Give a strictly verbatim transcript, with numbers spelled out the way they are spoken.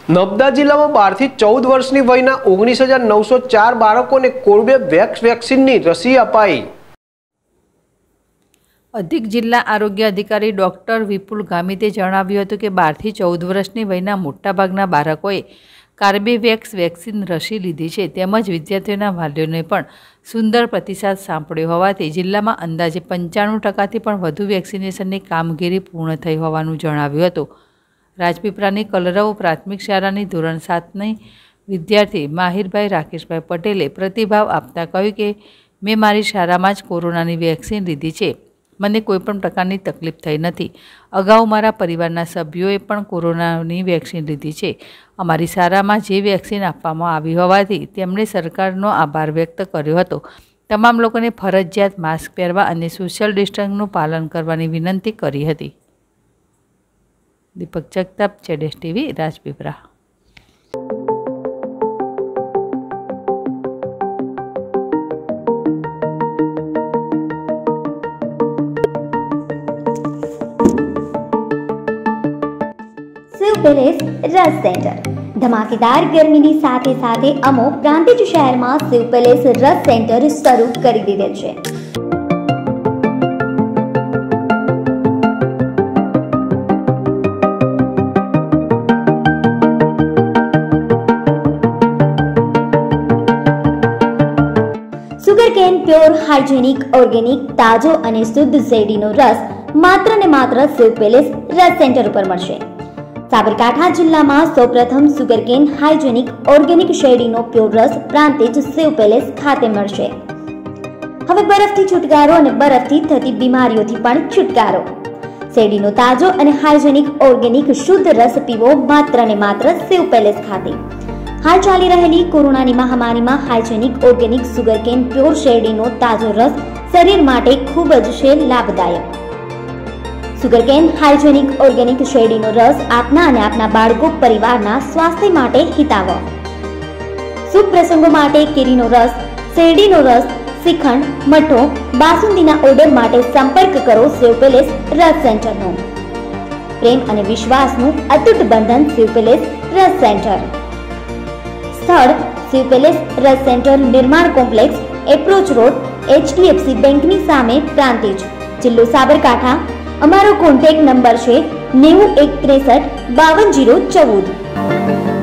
નર્મદા જિલ્લામાં બારથી ચૌદ વર્ષની વયના ઓગણીસ હજાર નવસો ચાર બાળકોને કોર્બેવેક્સ વેક્સિનની રસી અપાઈ। અધિક જિલ્લા આરોગ્ય અધિકારી ડોક્ટર વિપુલ ગામિતે જણાવ્યું હતું કે બારથી ચૌદ વર્ષની વયના મોટાભાગના બાળકોએ કાર્બેવેક્સ વેક્સિન રસી લીધી છે તેમજ વિદ્યાર્થીઓના વાલીઓને પણ સુંદર પ્રતિસાદ સાંપડ્યો હોવાથી જિલ્લામાં અંદાજે પંચાણું ટકાથી પણ વધુ વેક્સિનેશનની કામગીરી પૂર્ણ થઈ હોવાનું જણાવ્યું હતું। રાજપીપળાની કલરવ પ્રાથમિક શાળાની ધોરણ સાતની વિદ્યાર્થી માહિરભાઈ રાકેશભાઈ પટેલે પ્રતિભાવ આપતા કહ્યું કે મેં મારી શાળામાં જ કોરોનાની વેક્સિન લીધી છે, મને કોઈપણ પ્રકારની તકલીફ થઈ નથી। અગાઉ મારા પરિવારના સભ્યોએ પણ કોરોનાની વેક્સિન લીધી છે। અમારી શાળામાં જે વેક્સિન આપવામાં આવી હોવાથી તેમણે સરકારનો આભાર વ્યક્ત કર્યો હતો। તમામ લોકોને ફરજિયાત માસ્ક પહેરવા અને સોશિયલ ડિસ્ટન્સનું પાલન કરવાની વિનંતી કરી હતી। દીપક જગતાપ, જેડેશ ટીવી, રાજપીપળા। शिव पैलेस रस सेंटर धमाकेदार गर्मीनी સાથે સાથે અમો પ્રાંતિજ શહેરમાં शिव पैलेस रस सेंटर શરૂ કરી દીધેલ છે। સુગરકેન પ્યોર હાઇજેનિક ઓર્ગેનિક તાજો અને શુદ્ધ શેરડીનો રસ માત્ર ને માત્ર शिव पैलेस रस सेंटर ઉપર મળશે। સાબરકાંઠા જિલ્લામાં સૌપ્રથમ સુગરકેન હાઇજેનિક ઓર્ગેનિક શેરડીનો પ્યોર રસ પ્રાંતિજ शिव पैलेस ખાતે મળશે। હવે બરફથી છુટકારો અને બરફથી થતી બીમારીઓથી પણ છુટકારો। શેરડીનો તાજો અને હાઇજેનિક ઓર્ગેનિક શુદ્ધ રસ પીવો માત્ર ને માત્ર शिव पैलेस ખાતે। હાલ ચાલી રહેલી કોરોનાની મહામારીમાં હાઇજેનિક ઓર્ગેનિક સુગરકેન પ્યોર શેરડીનો તાજો રસ શરીર માટે ખૂબ જ છે લાભદાયક। સુગરકેન હાઇજેનિક ઓર્ગેનિક શેરડીનો રસ આપના અને આપના બાળકો પરિવારના સ્વાસ્થ્ય માટે હિતાવહ। શુભ પ્રસંગો માટે કેરીનો રસ, શેરડીનો રસ, શ્રીખંડ, મઠો, બાસુંદીના ઓર્ડર માટે સંપર્ક કરો शिव पैलेस રસ સેન્ટરનો। પ્રેમ અને વિશ્વાસનું અતૂટ બંધન शिव पैलेस રસ સેન્ટર। સ્થળ शिव पैलेस रस सेंटर निर्माण कॉम्प्लेक्स एप्रोच रोड एचडीएफसी बेंकनी सामे प्रांतिज जिल्लो साबरकांठा। अमारो कॉन्टेक्ट नंबर है नेवु एक त्रेसठ बावन जीरो चौदह।